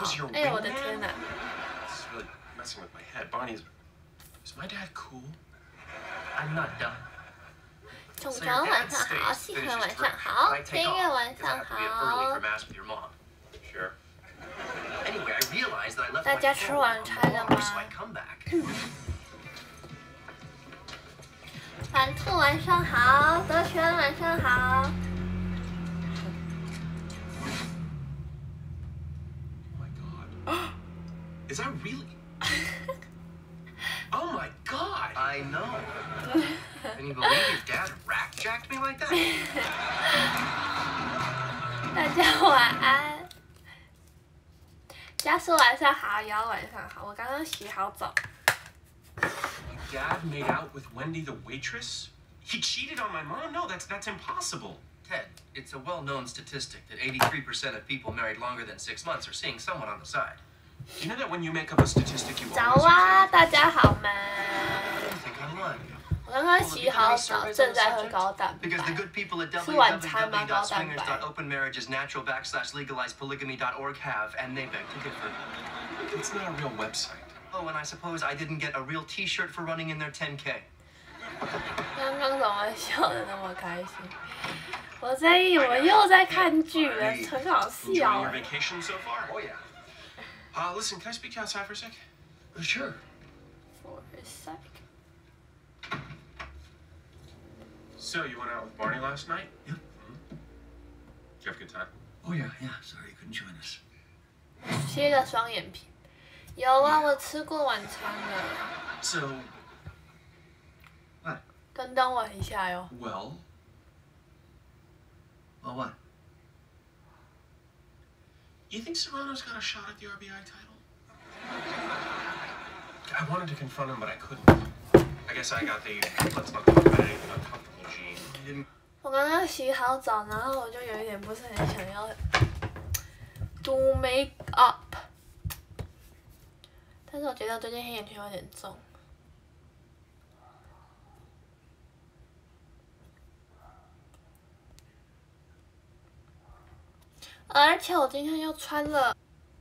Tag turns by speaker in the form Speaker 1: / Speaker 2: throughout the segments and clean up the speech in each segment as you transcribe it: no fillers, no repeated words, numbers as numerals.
Speaker 1: 哎呦我的天哪！
Speaker 2: This is really messing with my head. Bonnie, is my dad cool?
Speaker 3: I'm not done.
Speaker 1: 总总晚上好，细恒晚上好，天月晚上好。
Speaker 2: Sure.
Speaker 3: Anyway, I realized that I left
Speaker 1: 大家吃晚餐了吗？
Speaker 3: so I come back.
Speaker 1: 蓝兔晚上好，德全晚上好。
Speaker 2: Oh my god. Is that really? Oh my god!
Speaker 3: I know. Can you believe your dad rack-jacked me like that?
Speaker 1: 大家晚安。家叔晚上好，瑶晚上好。我刚刚洗好澡。
Speaker 2: Dad made out with Wendy the waitress? He cheated on my mom? No, that's impossible.
Speaker 3: Ted, it's a well-known statistic that 83% of people married longer than 6 months are seeing someone on the side.
Speaker 2: You know that when you make up a statistic, you
Speaker 1: 早
Speaker 2: always
Speaker 1: 啊，大家好吗？
Speaker 3: I think I'm lying.
Speaker 1: 我刚刚洗好澡，正在喝高蛋白。
Speaker 3: Because the good people at
Speaker 1: 吃晚餐吗？高蛋白。
Speaker 3: www.swingers.openmarriagesnatural-polygamy.org have, and they beg to differ.
Speaker 2: It's not a real website.
Speaker 3: Oh, and I suppose I didn't get a real T-shirt for running in their 10K.
Speaker 1: 刚刚怎么笑得那么开心？我又在看劇了，很好笑
Speaker 2: Enjoying your
Speaker 1: 哎。
Speaker 2: vacation so far?
Speaker 3: Oh, yeah.
Speaker 2: Listen, can I speak to you outside for a sec?
Speaker 3: Sure.
Speaker 1: For a sec.
Speaker 2: So, you went out with Barney last night?
Speaker 3: Yep.
Speaker 2: Did you have a good time?
Speaker 3: Oh, yeah. Sorry you couldn't join us.
Speaker 1: 切了双眼皮。有啊，我吃过晚餐了。
Speaker 2: So,
Speaker 3: What?
Speaker 1: 等我一下哟。
Speaker 2: well,
Speaker 3: Well, what?
Speaker 2: you think Serrano's got a shot at the RBI title? I wanted to confront him, but I couldn't. I guess I got the let's not talk about anything uncomfortable gene.
Speaker 1: 我刚刚洗好澡，然后我就有一点不是很想要 do make up， 但是我觉得最近黑眼圈有点重。 而且我今天又穿了，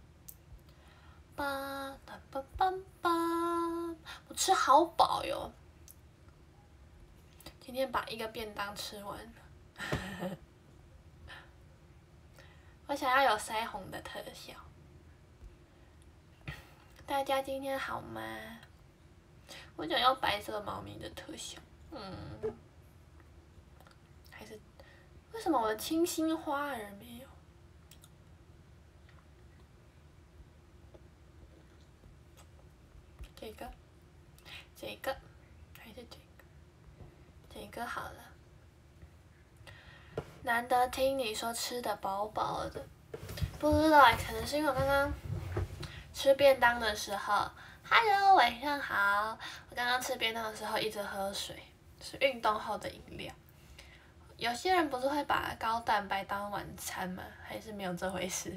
Speaker 1: 我吃好饱哟。今天把一个便当吃完。我想要有腮红的特效。大家今天好吗？我想要白色猫咪的特效。还是为什么我的清新花儿没有？ 这个，还是这个好了。难得听你说吃的饱饱的，不知道可能是因为我刚刚吃便当的时候 ，Hello 晚上好。我刚刚吃便当的时候一直喝水，是运动后的饮料。有些人不是会把高蛋白当晚餐吗？还是没有这回事？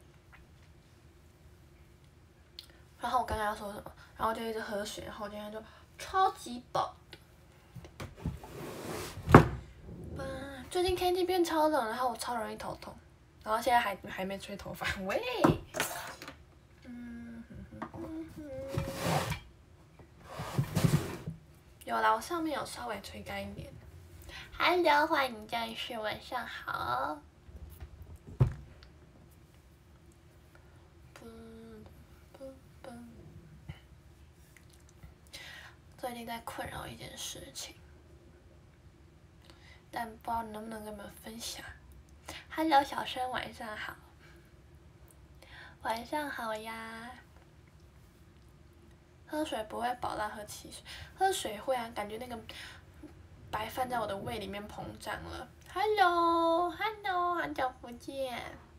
Speaker 1: 然后我刚刚要说什么？ 然后就一直喝水，然后我今天就超级饱。最近天气变超冷，然后我超容易头痛，然后现在还没吹头发，喂。有啦，我上面有稍微吹干一点。Hello， 欢迎战士，晚上好。 最近在困扰一件事情，但不知道能不能跟你们分享。Hello， 小生晚上好。晚上好呀。喝水不会饱到喝汽水，喝水会啊，感觉那个白饭在我的胃里面膨胀了。Hello， 好久不见。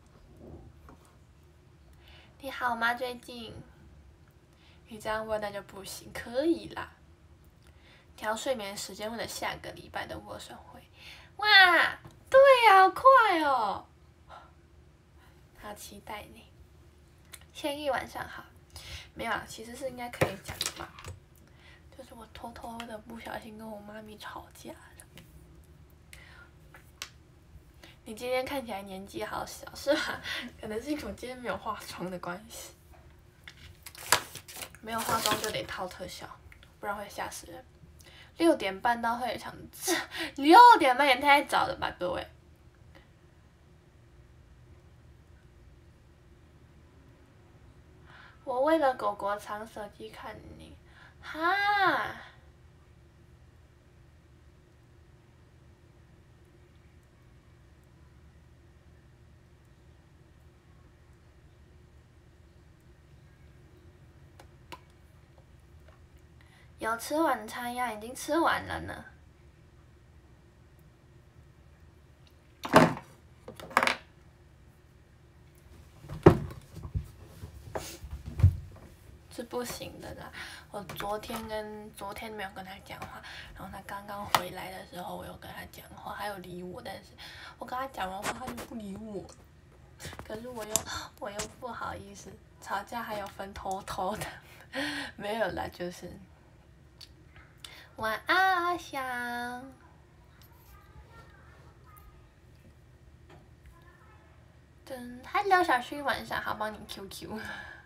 Speaker 1: 你好吗？最近？你这样问那就不行，可以啦。 调睡眠时间，为了下个礼拜的握手会。哇，对呀，好快哦！好期待你。千亿晚上好，没有啊，其实是应该可以讲的吧。就是我偷偷的不小心跟我妈咪吵架了。 你今天看起来年纪好小，是吧？可能是因为我今天没有化妆的关系，没有化妆就得套特效，不然会吓死人。6点半到会场，6点半也太早了吧，各位。我为了狗狗藏手机看你，哈。有吃晚餐呀，已经吃完了呢。是不行的啦。我昨天没有跟他讲话，然后他刚刚回来的时候，我有跟他讲话，他有理我，但是我跟他讲完话，他就不理我。可是我又不好意思，吵架还有分偷偷的，没有啦，就是。晚安，阿香。Hello， 小旭，晚上好，帮你 QQ。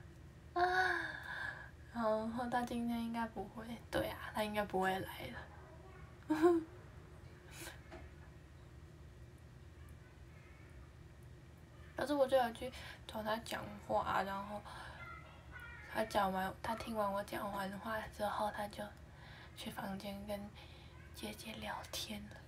Speaker 1: 然后他今天应该不会，对啊，他应该不会来了。可是我就有去找他讲话，然后他听完我讲完话之后，他就去房间跟姐姐聊天了。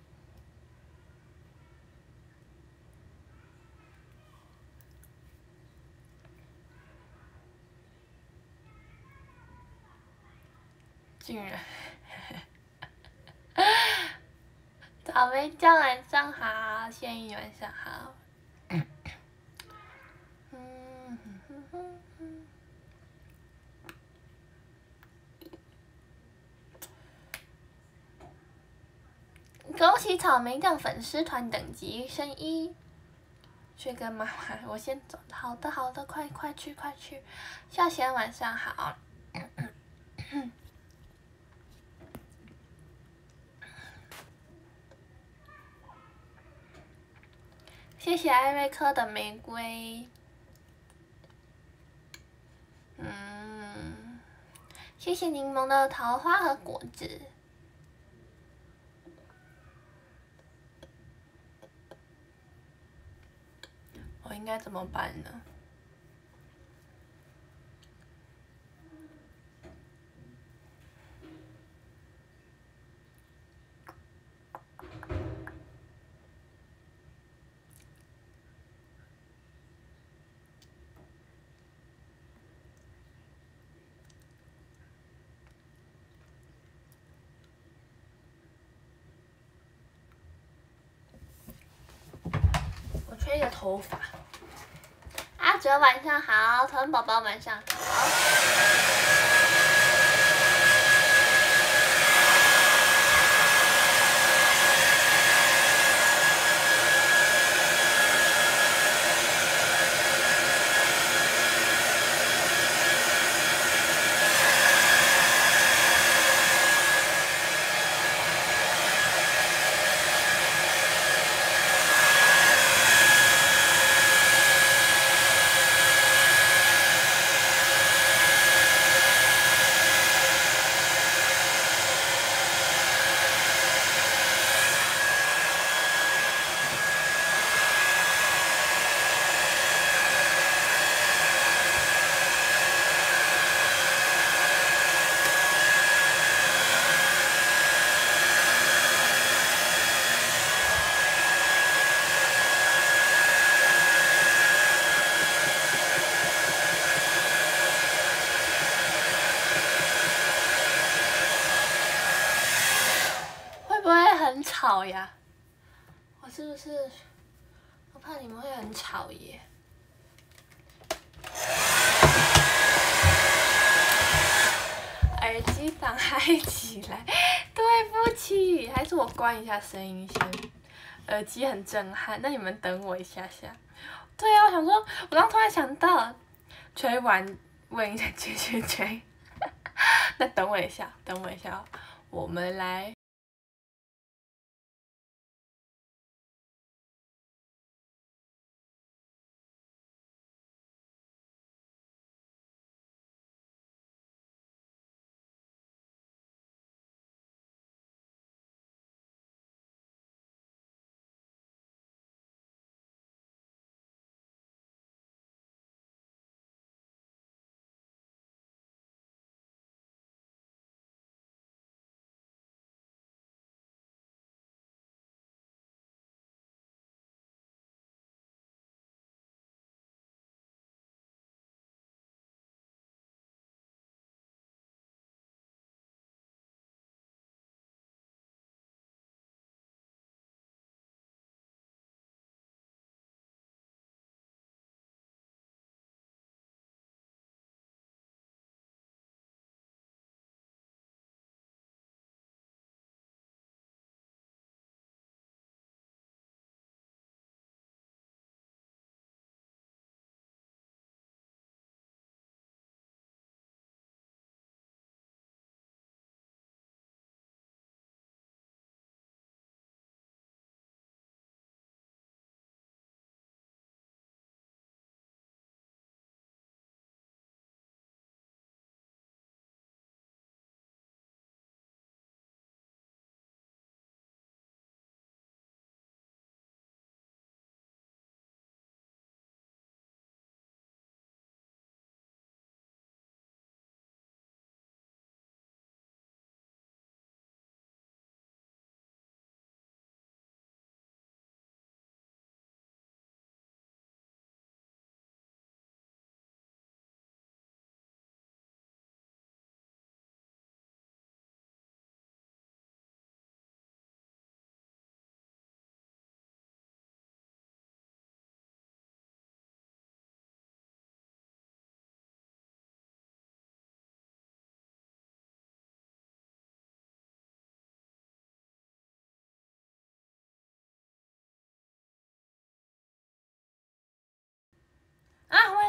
Speaker 1: 竟然，草莓酱晚上好，仙姨晚上好。恭喜草莓酱粉丝团等级升1。去跟妈妈，我先走。好的好的，快去。孝贤晚上好。谢谢艾瑞克的玫瑰。谢谢柠檬的桃花和果子。我应该怎么办呢？我吹个头发。阿哲晚上好，豚宝宝晚上好。吵呀！我是不是？我怕你们会很吵耶。耳机挡嗨起来，对不起，还是我关一下声音先。耳机很震撼，那你们等我一下下。对啊，我想说，我刚突然想到，吹完问一下吹。那等我一下，我们来。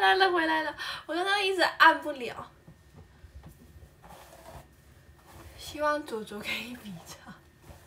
Speaker 1: 来了，回来了！我刚刚一直按不了。希望猪猪可以比唱。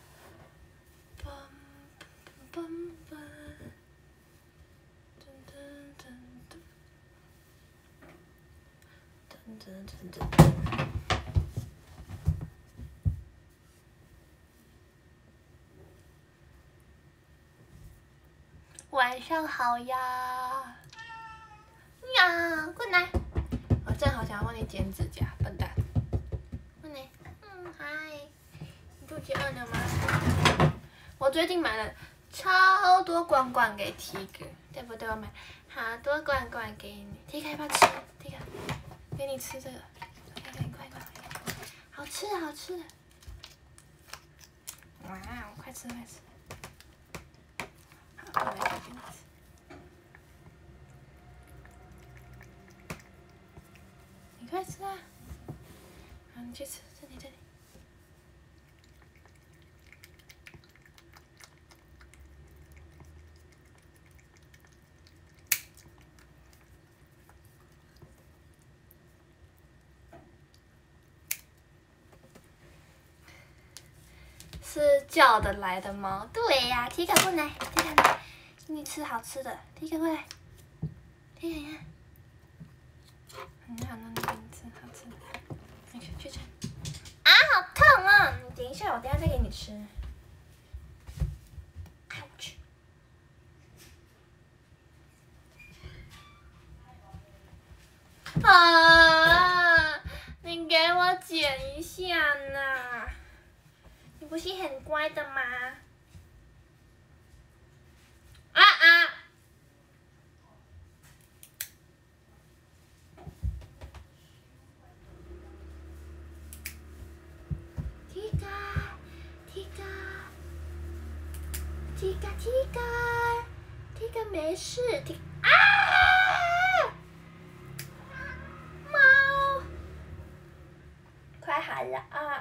Speaker 1: 晚上好呀！呀，过来！我正好想要帮你剪指甲，笨蛋。过来，嗨，你肚子饿了吗？我最近买了超多罐罐给 Tiger， 对不对？我买好多罐罐给你 ，Tiger 要不要吃 ？Tiger， 给你吃这个，快，好吃的，好吃的。哇，快吃。好，我来给你吃。你快吃啊！好，你去吃，这里。是叫得来的猫，对呀，Tiger过来，Tiger来，给你吃好吃的，Tiger过来，Tiger呀，很好，那给你吃好吃的，去吃。啊，好痛啊！你等一下，我等下再给你吃。啊！你给我剪一下呐！你不是很乖的吗？啊！Tiger 没事啊！猫，快好了啊！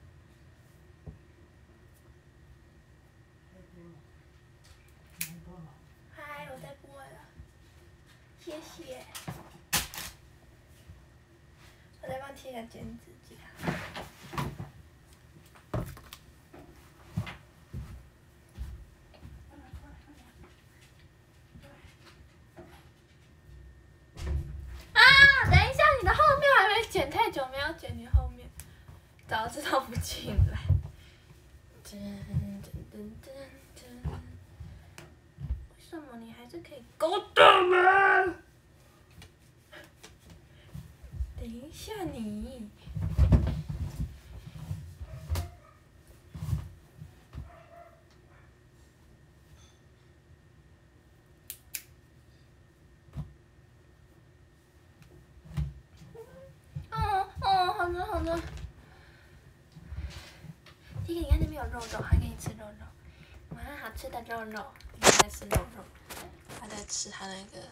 Speaker 1: 嗨，我在播了，谢谢。我在帮 Tiger 剪指甲。剪太久没有剪你后面，早知道不进来。为什么你还是可以勾动吗？等一下你。好的。Tiger，你看那边有肉，还给你吃肉。哇，好吃的肉，你在吃肉，他在吃他那个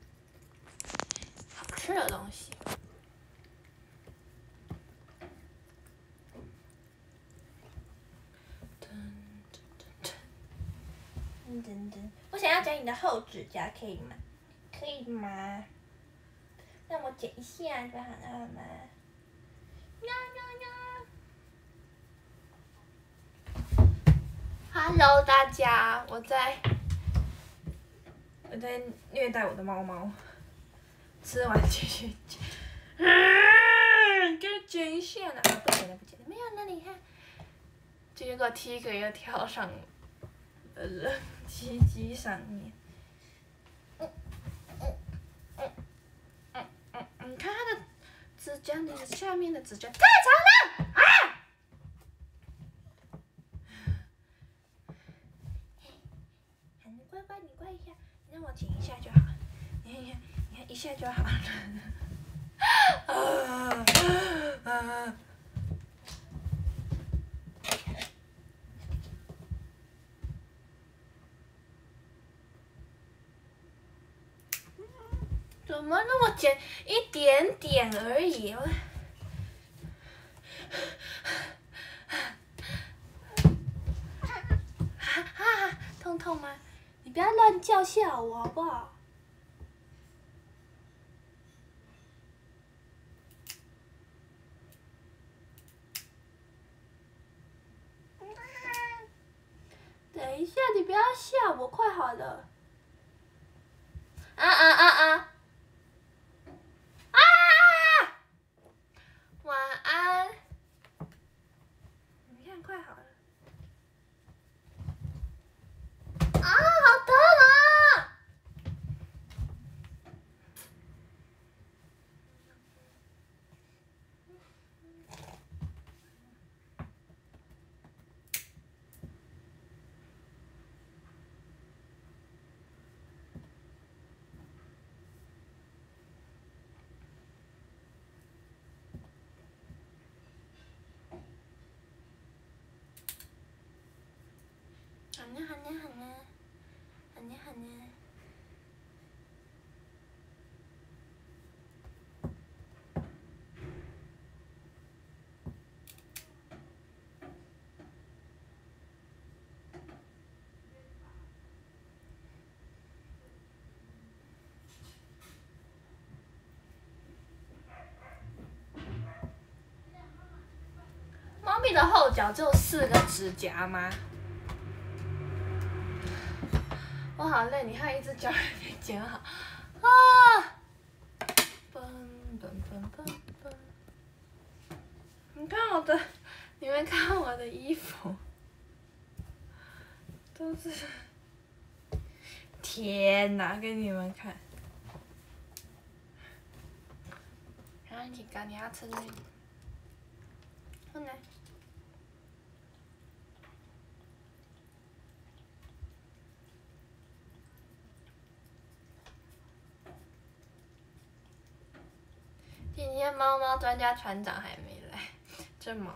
Speaker 1: 好吃的东西。我想要剪你的后指甲，可以吗？可以吗？让我剪一下就好了吗？Hello， 大家，我在虐待我的猫猫，吃完继续剪，给我剪一下呢，不剪了，没有了，你看，结果 Tiger 又跳上了鸡鸡上面，你看它的指甲，你的下面的指甲太长了啊！乖，你乖一下，你让我剪一下就好。你看一下就好了。怎么那么剪一点点而已？痛吗？你不要乱叫，吓我好不好？ 一下，你不要笑，我快好了。啊！晚安。你看，快好了。啊，好痛啊！好呢。猫咪的后脚只有4个指甲吗？我好累，你看一只脚还没剪好啊！你看我的，你们看我的衣服，都是，天哪！给你们看，然后你赶紧要吃这个，过来。今天猫猫专家船长还没来，这猫。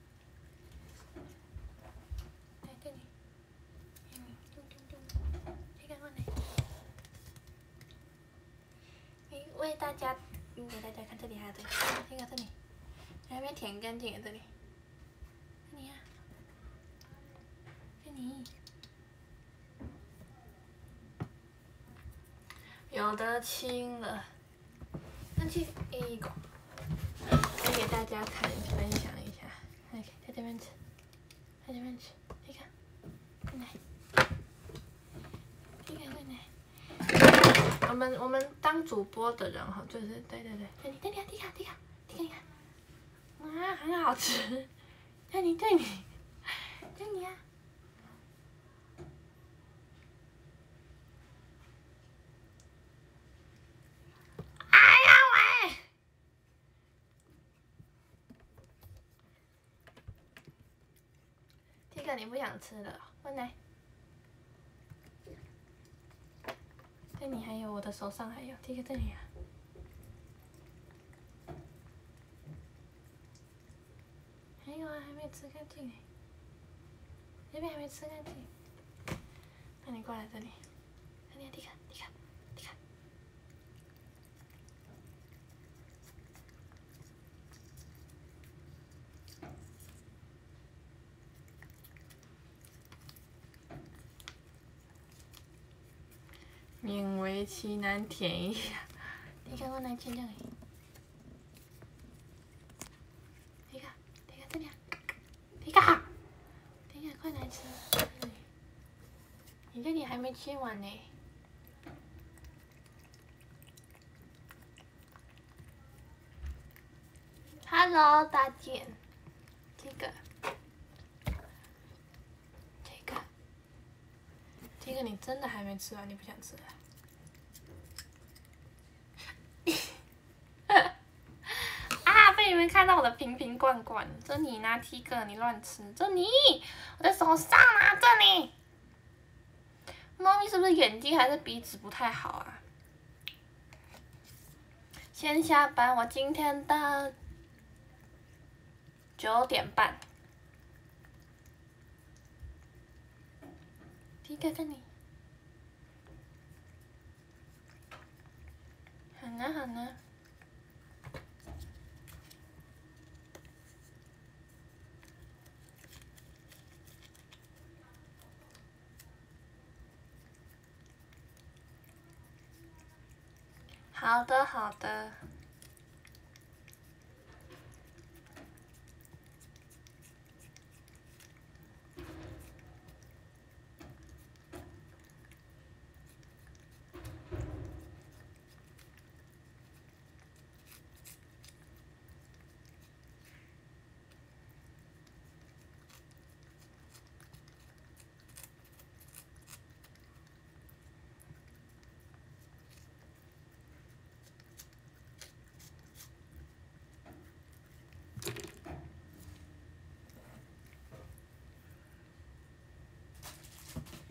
Speaker 1: 来这里，这个过来。为大家，给大家看这里还有这个，这个这里，还没舔干净这里。这里啊，这里。有的亲了。那去 A 狗，我给大家看分享一下，来，在这边吃，在这边吃，你看，过来，这个过来。我们当主播的人哈，就是对，你看，啊，很好吃，对你啊。这个你不想吃了，过来。这里还有，我的手上还有，这个这里啊。还有啊，还没有吃干净呢。这边还没吃干净。那你过来这里，这里，你看。勉为其难舔一下，你看我来舔这里，这个这里，这个快来吃，你这里还没切完呢。Hello， 大姐，这个你真的还没吃完，你不想吃了？啊！被你们看到我的瓶瓶罐罐，这你呢 ，T 哥你乱吃，这你，我的手上啊，这里。猫咪是不是眼睛还是鼻子不太好啊？先下班，我今天的9点半。T 哥这里。好呢。好的。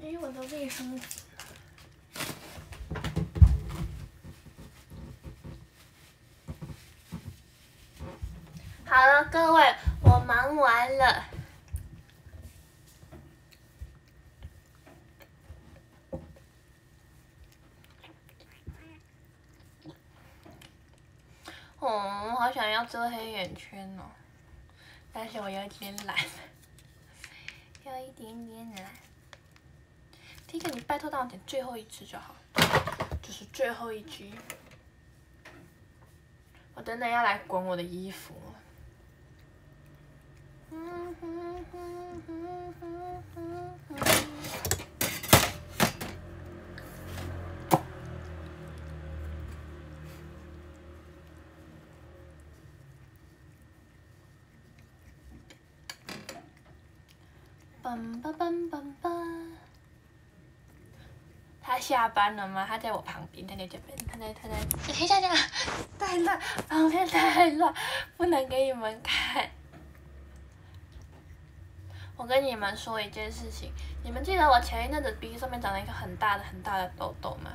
Speaker 1: 哎，我的卫生纸。好了，各位，我忙完了。我好想要遮黑眼圈哦，但是我有一点懒，有一点点懒。第一个，你拜托让我点最后一支就好，就是最后一局。我等等要来滚我的衣服了。梆梆梆梆梆。他下班了吗？他在我旁边，他在这边，他在。等一下，太乱，旁边太乱，不能给你们看。我跟你们说一件事情，你们记得我前一阵子鼻子上面长了一个很大的痘痘吗？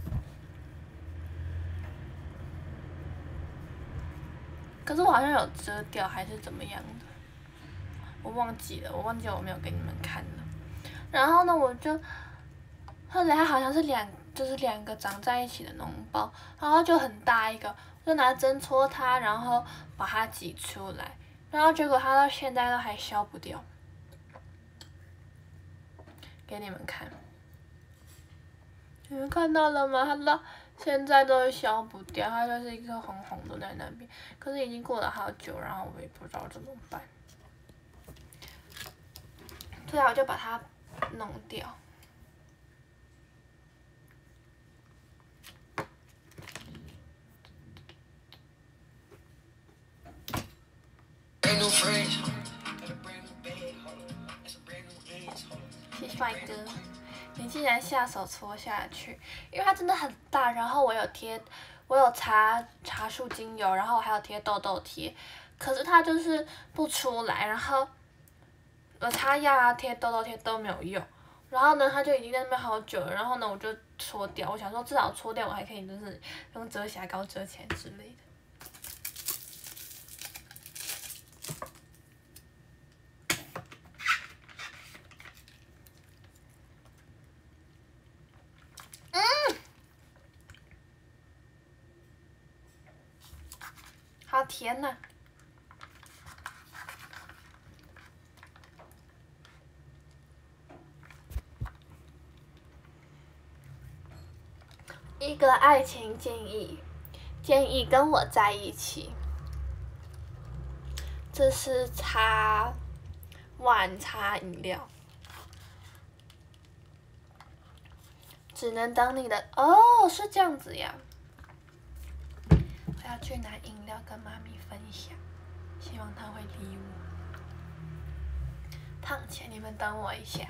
Speaker 1: 可是我好像有遮掉，还是怎么样的？我忘记了我没有给你们看了。然后呢，后来它好像是两个长在一起的脓包，然后就很大一个，就拿针戳它，然后把它挤出来，然后结果它到现在都还消不掉。给你们看，你们看到了吗？它到现在都消不掉，它就是一个红红的在那边，可是已经过了好久，然后我也不知道怎么办。对啊，我就把它弄掉。谢谢帅哥，你竟然下手戳下去，因为它真的很大，然后我有擦茶树精油，然后我还有贴痘痘贴，可是它就是不出来，然后我擦药啊贴痘痘贴都没有用，然后呢它就已经在那边好久了，然后呢我就搓掉，我想说至少搓掉我还可以就是用遮瑕膏遮起来之类的。好甜呐！一个爱情建议跟我在一起。这是晚茶饮料，只能当你的哦，是这样子呀。我要去拿饮料跟妈咪分享，希望她会理我。烫前你们等我一下。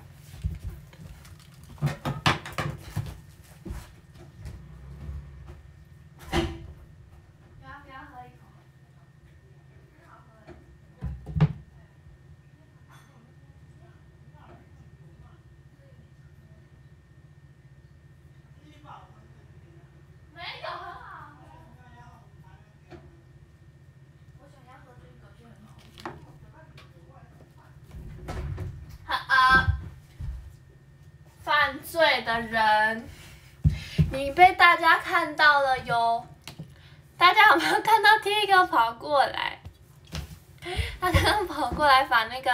Speaker 1: 犯罪的人，你被大家看到了哟！大家有没有看到第一个跑过来？他刚刚跑过来把这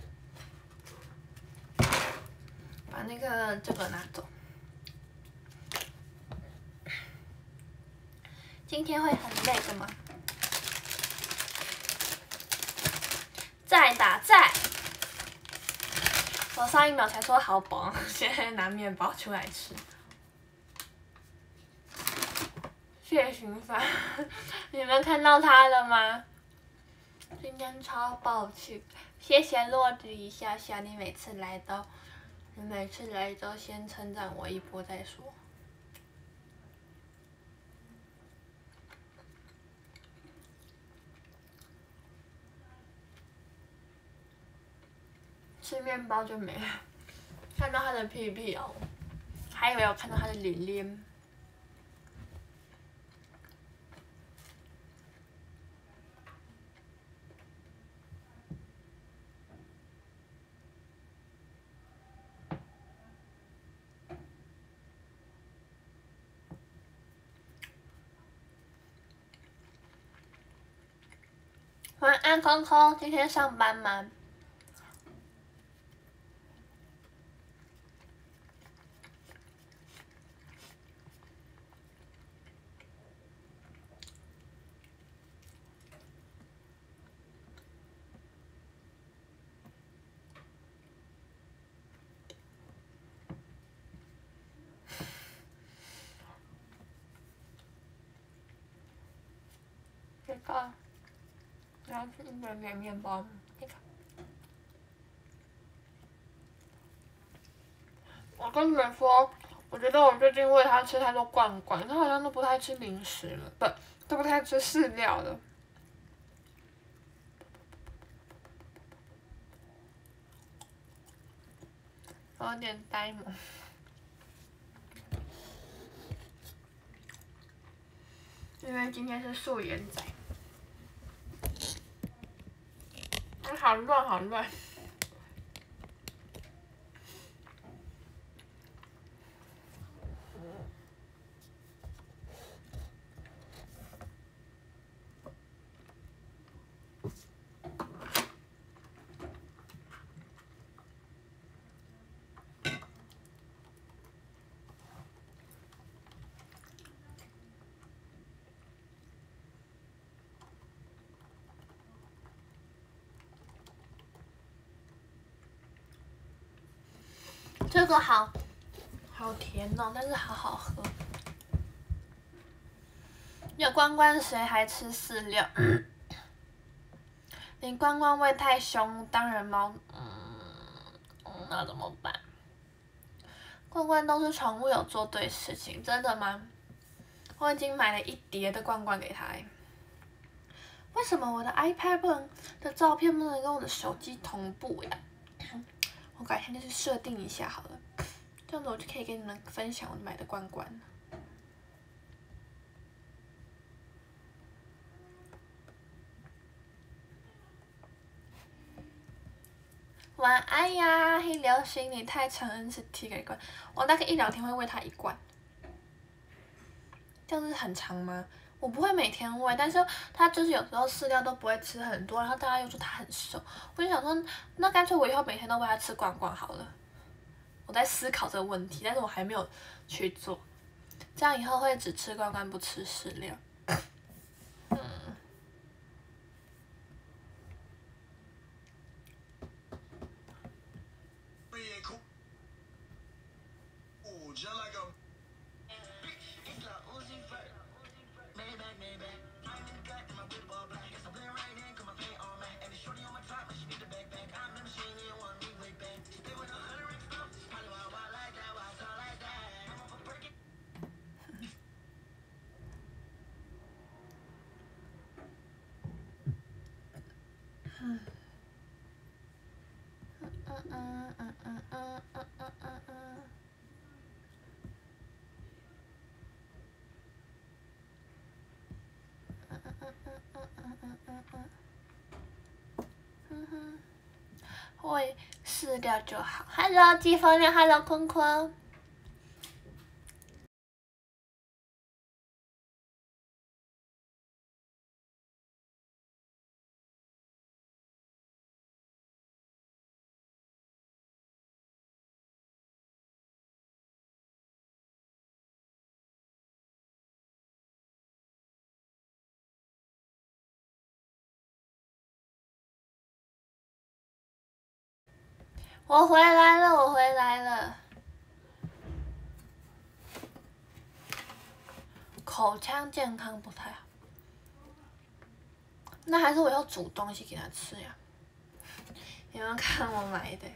Speaker 1: 个拿走。今天会很累的吗？再打再！我上一秒才说好饱，现在拿面包出来吃。谢寻凡，你们看到他了吗？今天超抱歉，谢谢落子一下下，你每次来都先称赞我一波再说。吃面包就没了， 看到他的屁屁哦，还以为有看到他的脸脸。晚安，空空，今天上班吗？这个，然后是一点点面包，这个。我跟你们说，我觉得我最近喂它吃太多罐罐，它好像都不太吃零食了，都不太吃饲料了。我有点呆萌。因为今天是素颜仔。好乱，好乱。这个好甜哦，但是好好喝。有关关谁还吃饲料？你关关喂太凶，当然猫，那怎么办？罐罐都是宠物有做对事情，真的吗？我已经买了一叠的罐罐给他。为什么我的 iPad 的照片不能跟我的手机同步呀？我改天就去设定一下好了，这样子我就可以跟你们分享我买的罐罐。晚安呀，黑流星，你太长 NCT 给罐，我大概一两天会喂它一罐，这样子很长吗？我不会每天喂，但是它就是有时候饲料都不会吃很多，然后大家又说它很瘦，我就想说，那干脆我以后每天都喂它吃罐罐好了。我在思考这个问题，但是我还没有去做，这样以后会只吃罐罐不吃饲料。喂饲料就好。Hello， 季风亮 ，Hello， 坤坤。我回来了，我回来了。口腔健康不太好，那还是我要煮东西给它吃呀。有没有看我买的？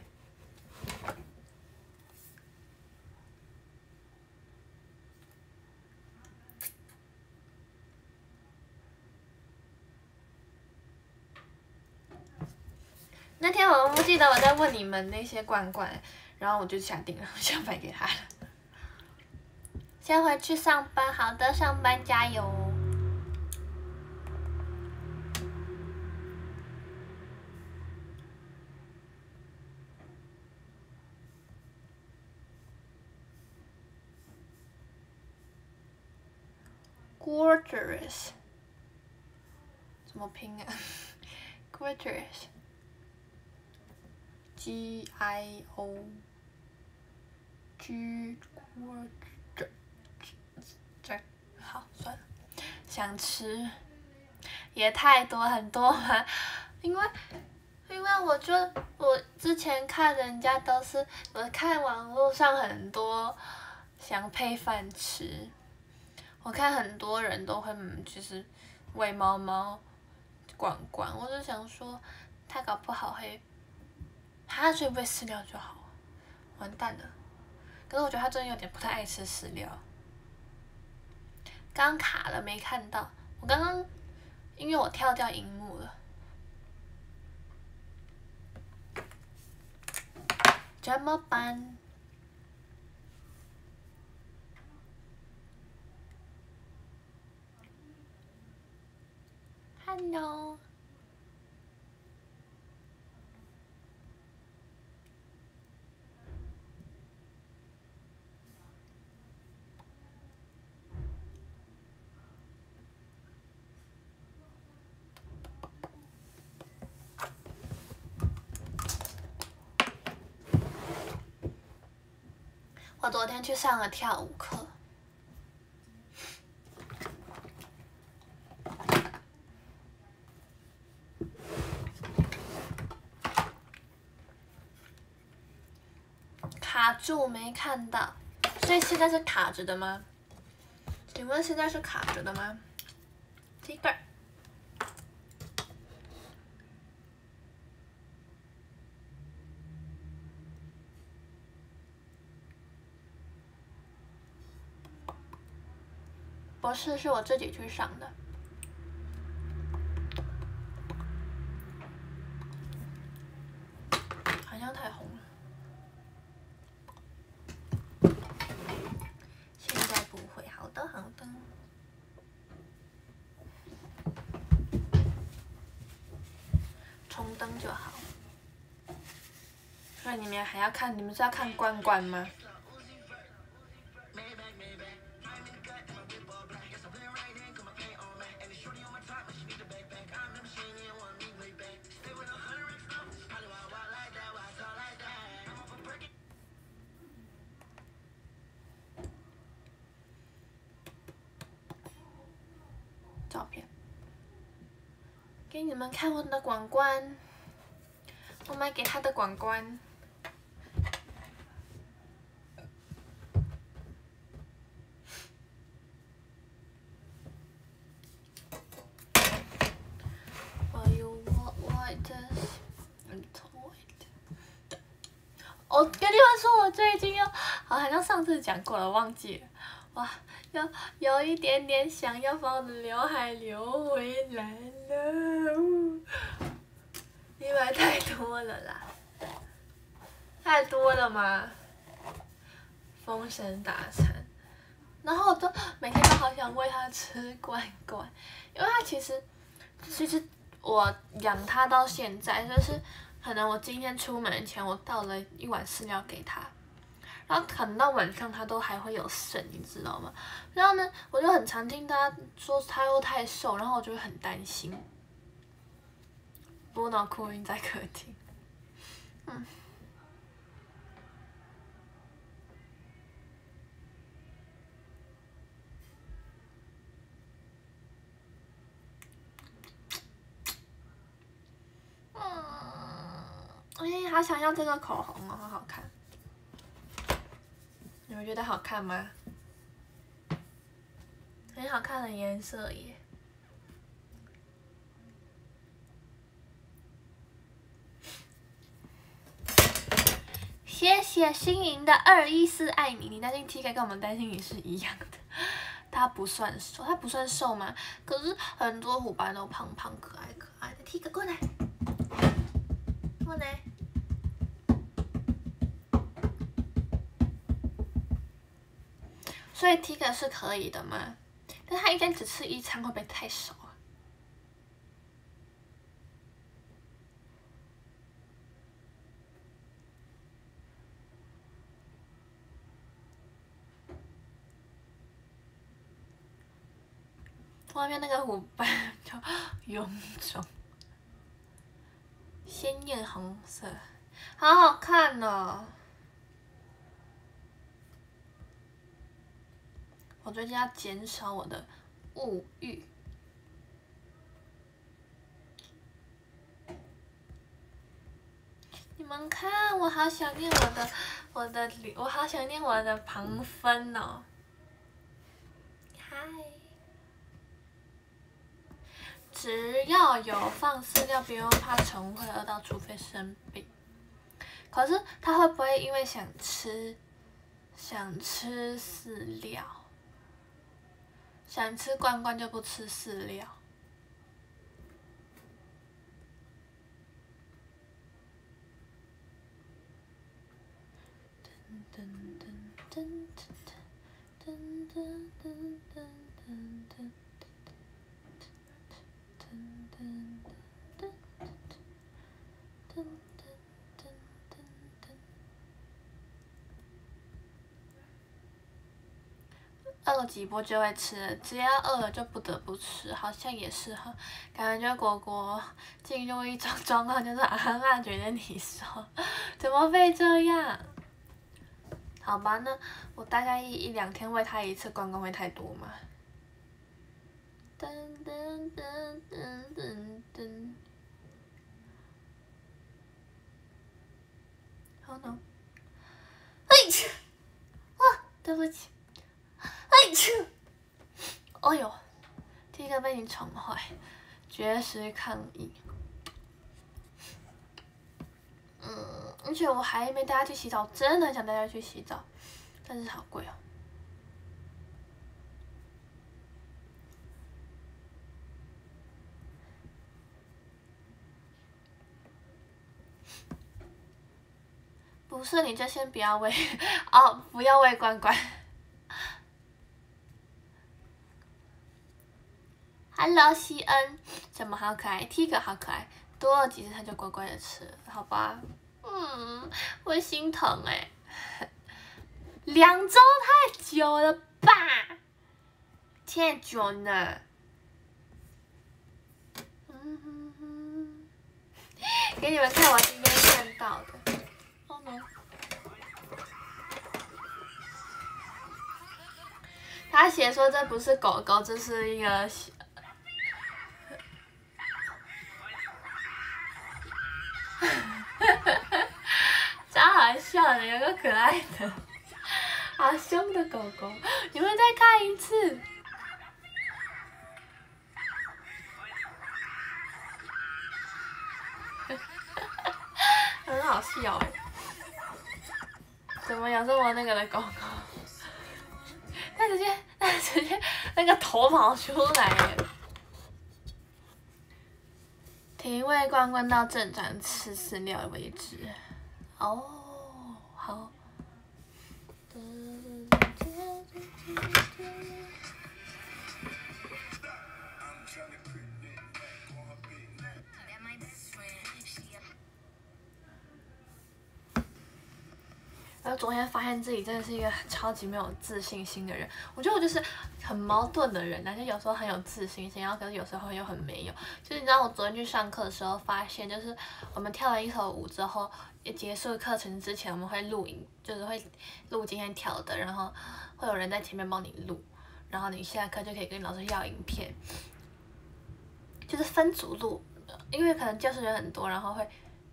Speaker 1: 那天我不记得我在问你们那些罐罐， 然后我就下定了，就买给他了。先回去上班，好的，上班加油。Gorgeous， 怎么拼啊 ？Gorgeous，G-I-O-G， 好，算了。想吃，也太多很多嘛，因为我之前看人家都是，我看网络上很多想配饭吃。我看很多人都会就是喂猫猫罐罐，我就想说，它搞不好会，它所以喂饲料就好，完蛋了。可是我觉得它真的有点不太爱吃饲料。刚卡了没看到，我刚刚因为我跳掉荧幕了。怎么办？Hello， 我昨天去上了跳舞课。卡住没看到，所以现在是卡着的吗？请问现在是卡着的吗？这个。不是，是我自己去上的。好像太红了。现在不会，好的好的。冲灯就好。所以你们还要看，你们是要看罐罐吗？照片，给你们看我的管罐，我买给他的管罐。我跟你们说，我最近好像上次讲过了，忘记了。哇，有一点点想要把我的刘海留回来了，因为太多了啦，太多了嘛。封神大餐，然后我就每天都好想喂它吃罐罐，因为它其实我养它到现在，就是可能我今天出门前我倒了一碗饲料给它。然后可能到晚上它都还会有剩，你知道吗？然后呢，我就很常听大家说它又太瘦，然后我就会很担心。波脑哭音在客厅，哎，好想要这个口红哦，好好看。你们觉得好看吗？很好看的颜色耶。谢谢新颖的214爱你，你担心 T K 跟我们担心你是一样的。他不算瘦，他不算瘦吗？可是很多伙伴都胖胖可爱可爱的。T K 过来，过来， 所以 Tiger 是可以的吗？但他一天只吃1餐，会不会太少啊？外面那个虎斑叫臃肿，鲜艳红色，好好看哦！我最近要减少我的物欲。你们看，我好想念我好想念我的旁分哦。嗨。只要有放饲料，不用怕宠物会饿到，除非生病。可是它会不会因为想吃饲料，想吃罐罐就不吃饲料？噔噔噔噔噔噔噔噔噔噔。饿了几波就会吃了，只要饿了就不得不吃，好像也是哈。感觉果果进入一种状况，就是阿妈觉得你说怎么会这样？好吧，那我大概一两天喂它1次，罐罐会太多吗？噔噔噔噔噔噔。好呢。嘿去！啊，对不起。嘿去！哎呦，第一个被你宠坏，绝食抗议。而且我还没带它去洗澡，真的很想带它去洗澡，但是好贵哦。不是，你就先不要喂哦，不要喂罐罐。Hello， 西恩，怎么好可爱 ？Tiger 好可爱，多了几次它就乖乖的吃了，好吧？我心疼哎，2周太久了吧？太久呢。给你们看我今天看到的。哦 no。他写说这不是狗狗，这是一个。超好笑的，有个可爱的、好凶的狗狗，你们再看一次。很好笑哎，怎么有这么那个的狗狗？它直接那个头跑出来耶！停喂罐罐到正常吃饲料为止。哦，好。然后昨天发现自己真的是一个超级没有自信心的人。我觉得我就是很矛盾的人，但是有时候很有自信心，然后可是有时候又很没有。就是你知道，我昨天去上课的时候发现，就是我们跳了一首舞之后，结束课程之前，我们会录影，就是会录今天跳的，然后会有人在前面帮你录，然后你下课就可以跟老师要影片，就是分组录，因为可能教室人很多，然后会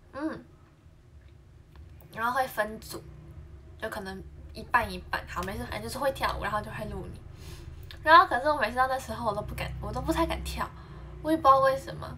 Speaker 1: 然后会分组。就可能一半一半，好，没事，反正就是会跳舞，然后就会录你。然后可是我每次到那时候，我都不太敢跳，我也不知道为什么。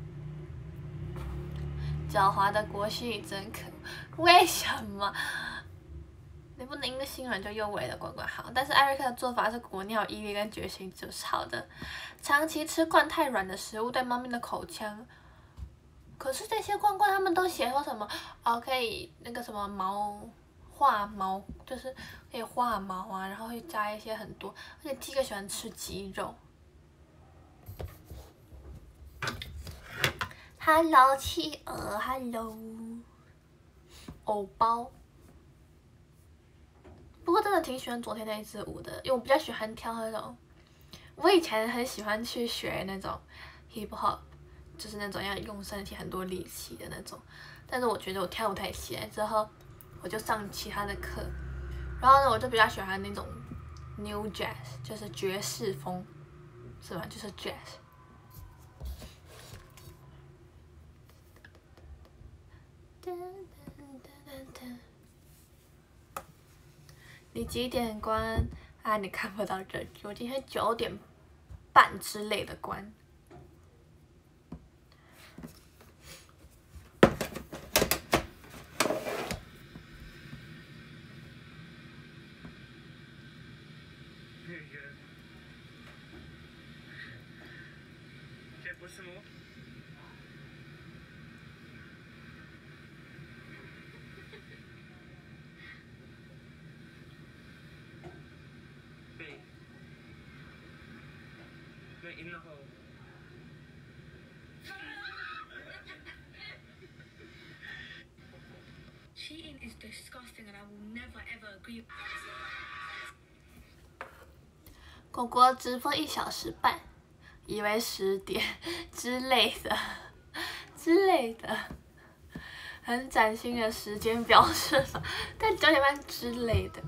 Speaker 1: 狡猾的国熙真可恶，为什么？你不能因为心软就又为了罐罐好，但是艾瑞克的做法是果你有毅力跟决心就是好的。长期吃惯太软的食物对猫咪的口腔。可是这些罐罐他们都写说什么可以那个什么毛画毛，就是可以画毛啊，然后会加一些很多，而且鸡哥喜欢吃鸡肉。Hello， 企鹅 ，Hello， 偶包。不过真的挺喜欢昨天那一支舞的，因为我比较喜欢跳那种。我以前很喜欢去学那种 hip hop， 就是那种要用身体很多力气的那种。但是我觉得我跳不太起来，之后我就上其他的课。然后呢，我就比较喜欢那种 new jazz， 就是爵士风，是吧？就是 jazz。你几点关？啊，你看不到这句，我今天9点半之类的关。
Speaker 4: Cheating is disgusting, and I will never ever agree.
Speaker 1: 果果直播1小时半，以为10点之类的，很崭新的时间表是吧？但9点半之类的。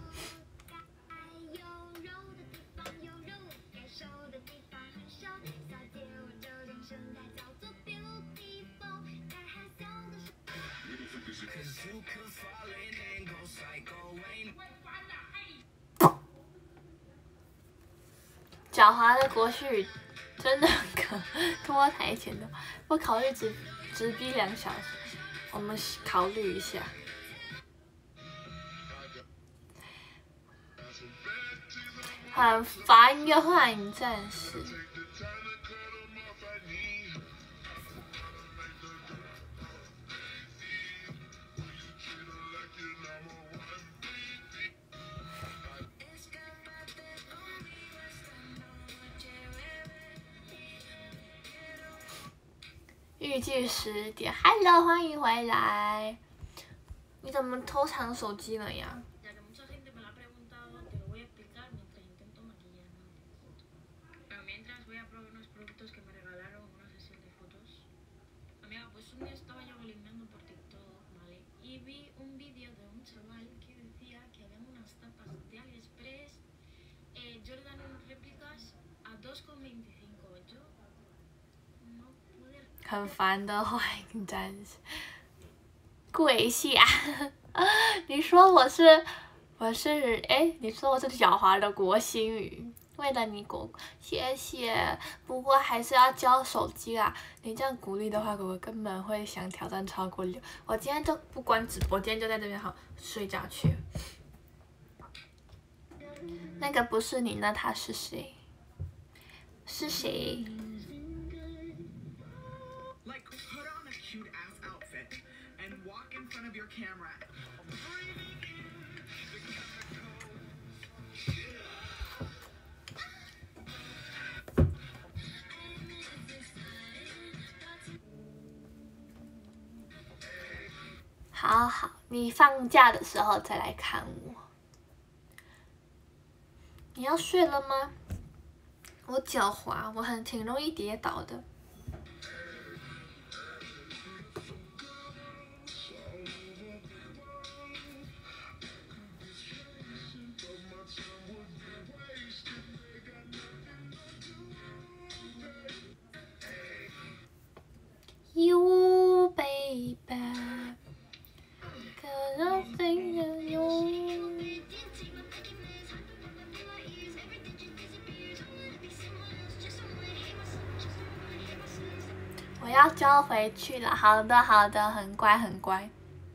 Speaker 1: 狡猾的国旭真的可拖台前的，我考虑直逼2小时，我们考虑一下。很烦的幻影战士。预计10点 ，Hello， 欢迎回来。你怎么偷藏手机了呀？很烦的幻影战士，跪下！你说我是你说我是狡猾的国星宇，为了你果果，谢谢。不过还是要交手机啦，你这样鼓励的话，果果根本会想挑战超过6。我今天就不关直播，今天就在这边好睡觉去。那个不是你，那他是谁？是谁？ 好好，你放假的时候再来看我。你要睡了吗？我脚滑，我挺容易跌倒的。You baby, 'cause I think of you. 我要交回去了。好的，好的，很乖，很乖。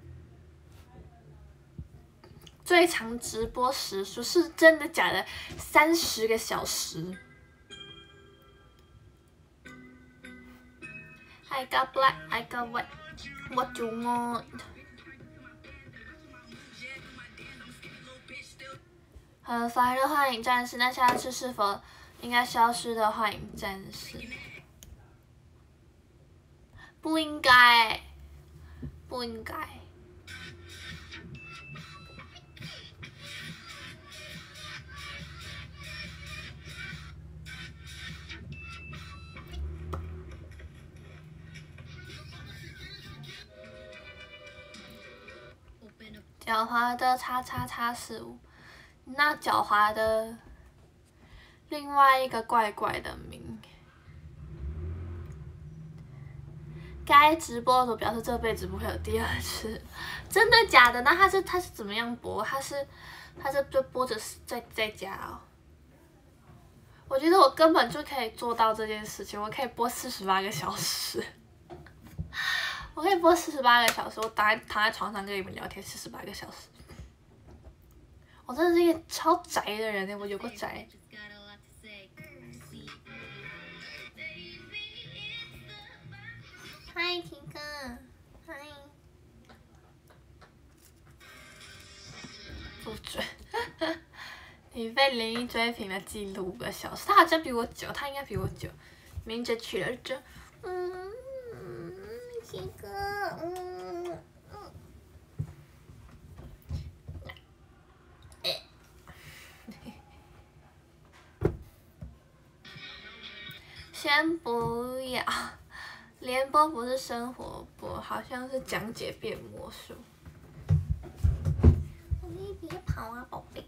Speaker 1: 最长直播时数是真的假的？30个小时。I got black, I got white. What you want? 很烦的幻影战士，那下次是否应该消失的幻影战士？不应该，不应该。狡猾的叉叉叉15，那狡猾的另外一个怪怪的名。该直播主表示这辈子不会有第二次，真的假的？那他是怎么样播？他是就播着在家哦。我觉得我根本就可以做到这件事情，我可以播48个小时。我可以播48个小时，我躺在床上跟你们聊天48个小时。我真的是一个超宅的人，我有个宅。嗨，婷哥，嗨。不准，你被林一追平了记录5个小时，他好像比我久，他应该比我久。明着取了这，婷哥，先不要，联播不是生活播，好像是讲解变魔术。你别跑啊，宝贝！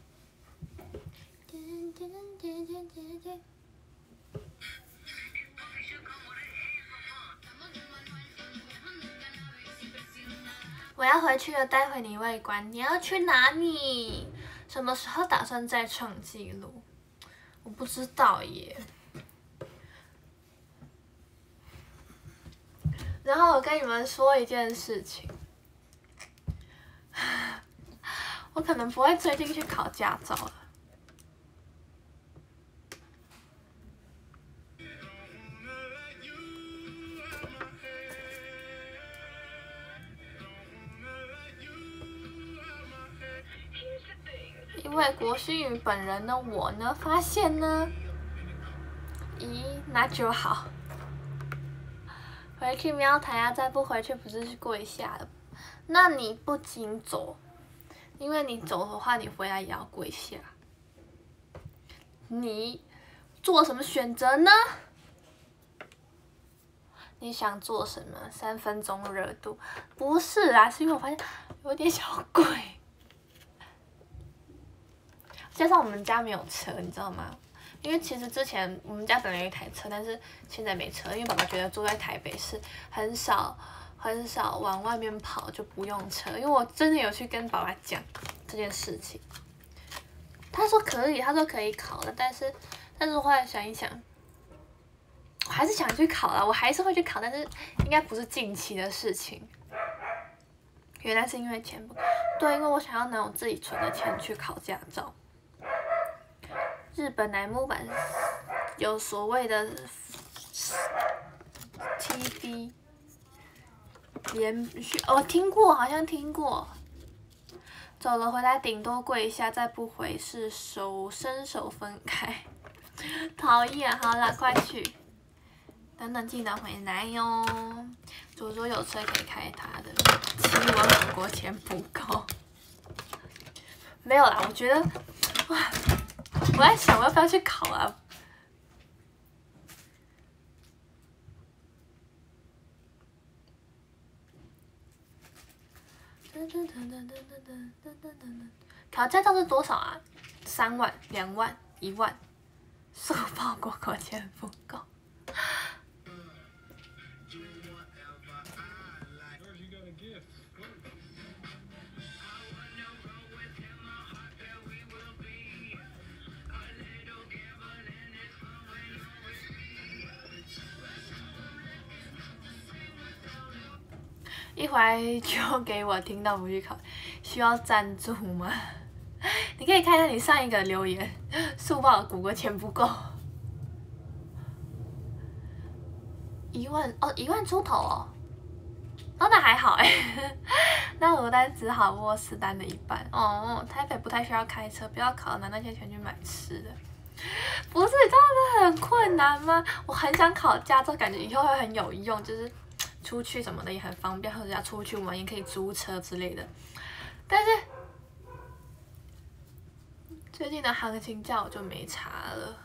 Speaker 1: 我要回去了，待会你外观。你要去哪里？什么时候打算再创纪录？我不知道耶。然后我跟你们说一件事情，我可能不会最近去考驾照了。因为国新宇本人呢，我呢发现呢，咦，那就好。回去喵台啊，再不回去不是跪下了？那你不仅走，因为你走的话，你回来也要跪下。你做什么选择呢？你想做什么？3分钟热度？不是啊，是因为我发现有点小贵，加上我们家没有车，你知道吗？因为其实之前我们家本来有一台车，但是现在没车，因为爸爸觉得住在台北是很少往外面跑，就不用车。因为我真的有去跟爸爸讲这件事情，他说可以，他说可以考的，但是后来想一想，我还是想去考啦，我还是会去考，但是应该不是近期的事情。原来是因为钱不对，因为我想要拿我自己存的钱去考驾照。日本乃木坂有所谓的 TV 连续，我听过，好像听过。走了回来顶多跪一下，再不回是伸手分开。讨厌，好啦，快去。等等记得回来哟。左左有车可以开他的，希望国钱不够。没有啦，我觉得，哇。我在想我要不要去考啊？考驾照是多少啊？3万、2万、1万，速报国钱不够。一会儿就给我听到不去考，需要赞助吗？你可以看一下你上一个留言，速报谷歌钱不够，1万哦，1万出头哦。 哦，那还好哎，那我单只好握4单的一半哦。台北不太需要开车，不要考拿那些钱去买吃的。不是，你知道这很困难吗？我很想考驾照，感觉以后会很有用，就是出去什么的也很方便，或者要出去玩也可以租车之类的。但是最近的行情价我就没查了。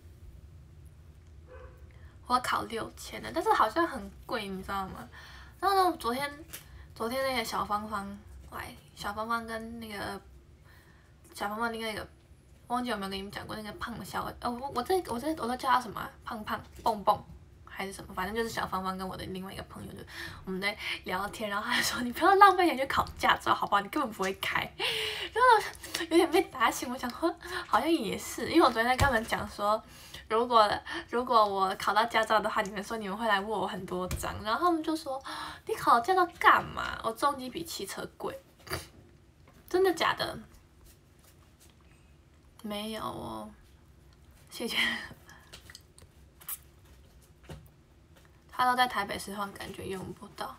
Speaker 1: 我要考6000的，但是好像很贵，你知道吗？然后呢，昨天那个小芳芳来，小芳芳跟那个忘记有没有跟你们讲过那个胖小我都叫他什么、啊、胖蹦蹦还是什么，反正就是小芳芳跟我的另外一个朋友，就我们在聊天，然后他就说你不要浪费钱去考驾照，好不好？你根本不会开。然后有点被打醒，我想说好像也是，因为我昨天在跟他们讲说，如果我考到驾照的话，你们说你们会来问我很多张，然后他们就说你考驾照干嘛？我重机比汽车贵，真的假的？没有哦，谢谢。他都在台北市换，感觉用不到。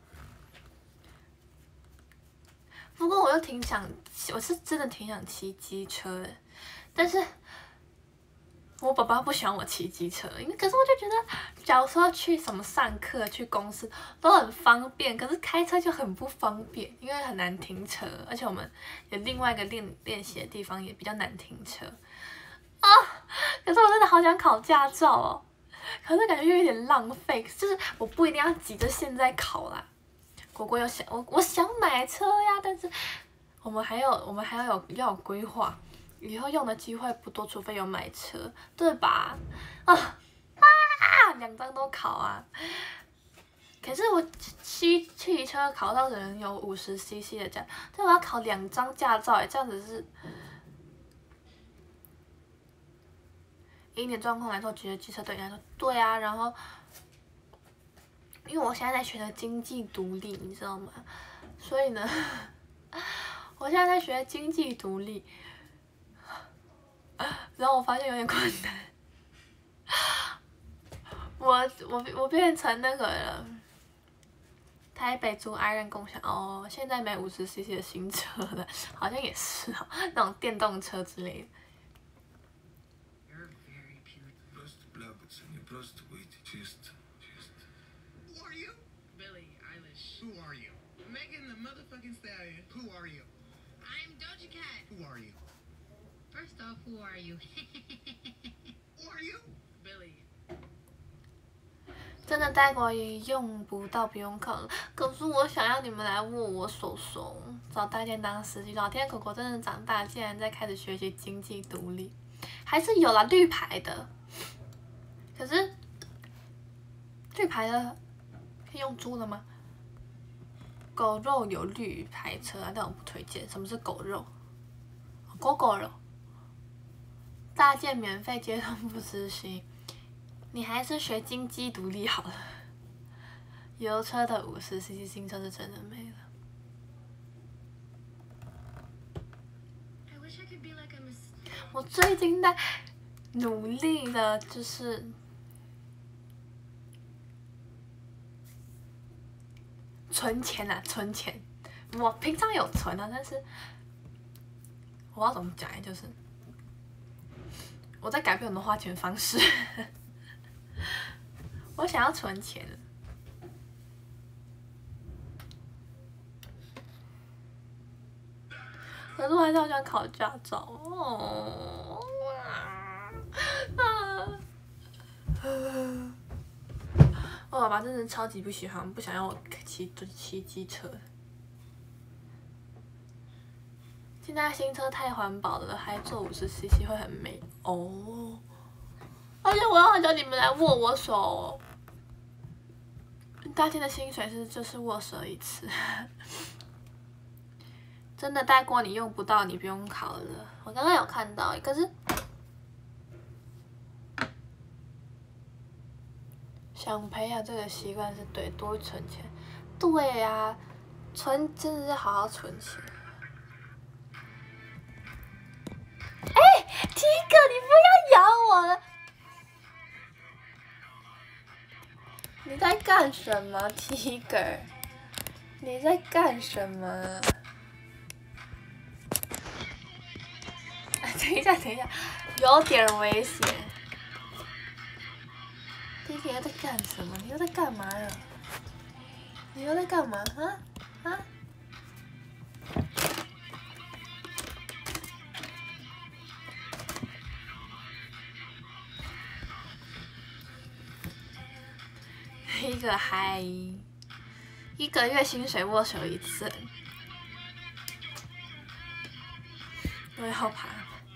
Speaker 1: 不过我又挺想，我是真的挺想骑机车的，但是我爸爸不喜欢我骑机车，可是我就觉得，假如说去什么上课、去公司都很方便，可是开车就很不方便，因为很难停车，而且我们有另外一个练习的地方也比较难停车啊。可是我真的好想考驾照哦，可是感觉又有点浪费，就是我不一定要急着现在考啦。果果我想买车呀，但是我们还要有规划。以后用的机会不多，除非有买车，对吧？2张都考啊！可是我汽车考到人有50cc 的驾，但我要考2张驾照哎，这样子是。以你的状况来说，觉得机车对你来说对啊，然后因为我现在在学的经济独立，你知道吗？所以呢，我现在在学经济独立。然后我发现有点困难，我变成那个了，台北租爱人共享哦，现在没50cc 的新车了，好像也是哦，那种电动车之类的。
Speaker 5: Who are you?
Speaker 4: Billie Eilish.
Speaker 5: Who are you? Megan the motherfucking Stallion. Who are you?
Speaker 4: I'm Doja Cat.
Speaker 5: Who are you?
Speaker 4: First off, who are you?
Speaker 5: Who are you?
Speaker 4: Billie.
Speaker 1: 真的带过也用不到，不用考了。可是我想要你们来握我手手，找大件当司机。老天，狗狗真的长大，竟然在开始学习经济独立，还是有啦绿牌的。可是绿牌的可以用租的吗？狗肉有绿牌车啊，但我不推荐。什么是狗肉？狗肉。大件免费接送不执行，你还是学经济独立好了。油车的50cc 新车是真的没了。
Speaker 4: I wish I could be like a Miss.
Speaker 1: 我最近在努力的，就是存钱啊，存钱。我平常有存啊，但是我要怎么讲呀？就是我在改变我的花钱方式。我想要存钱，可是我还是好想考驾照哦。我爸爸真的超级不喜欢，不想要我骑机车。现在新车太环保了，还做50cc 会很美哦。而且我要叫你们来握我手。大天的薪水就是握手一次。真的带过你用不到，你不用考了。我刚刚有看到，可是想培养这个习惯是对，多存钱。对呀，存真的是好好存钱。Tiger， 你不要咬我了！你在干什么，Tiger？ 你在干什么？等一下，有点危险。弟弟又在干什么？你又在干嘛呀？你又在干嘛？啊？一个还1个月薪水握手一次，我也好怕。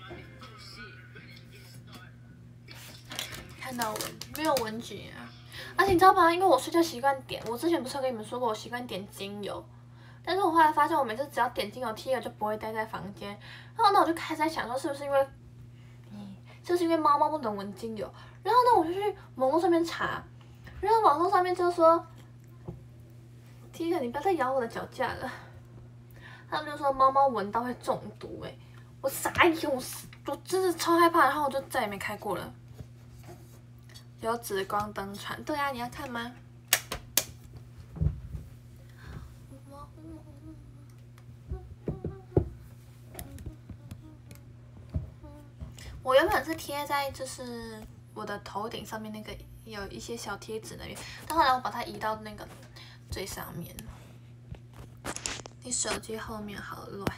Speaker 1: 看到没有文景啊？而且你知道吗？因为我睡觉习惯点，我之前不是有跟你们说过我习惯点精油，但是我后来发现我每次只要点精油，Tia就不会待在房间。然后呢，我就开始在想说，是不是因为猫猫不能闻精油？然后呢，我就去网络上面查，然后网络上面就说。Tia，你不要再咬我的脚架了。他们就说猫猫闻到会中毒，我傻眼，我真的超害怕，然后我就再也没开过了。有紫光灯船，对啊，你要看吗？我原本是贴在就是我的头顶上面那个有一些小贴纸那边，但后来我把它移到那个。最上面，你手机后面好乱，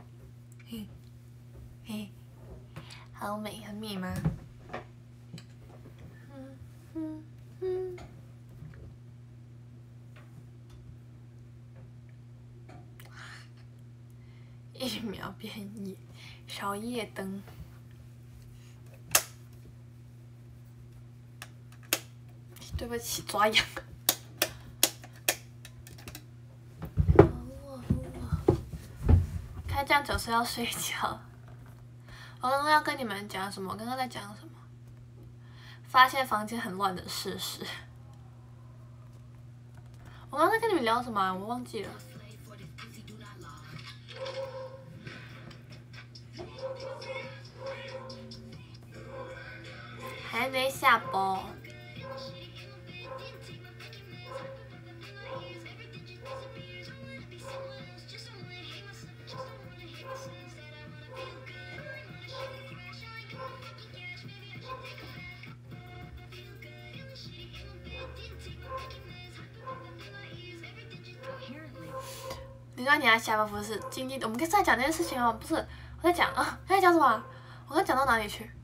Speaker 1: 好美，很美吗？一秒变夜，小夜灯。对不起，抓痒。开这样就是要睡觉。我刚刚要跟你们讲什么？我刚刚在讲什么？发现房间很乱的事实。我刚刚在跟你们聊什么啊？我忘记了。还没下播。你说你要下班不是？今天我们刚才讲这件事情哦，不是我在讲啊，在讲什么？我刚讲到哪里去？